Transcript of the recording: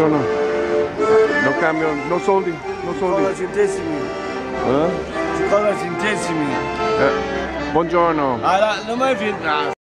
Buongiorno. No cambio, no soldi, no soldi. 50 centesimi. 50 centesimi. Buongiorno. Allora, non mi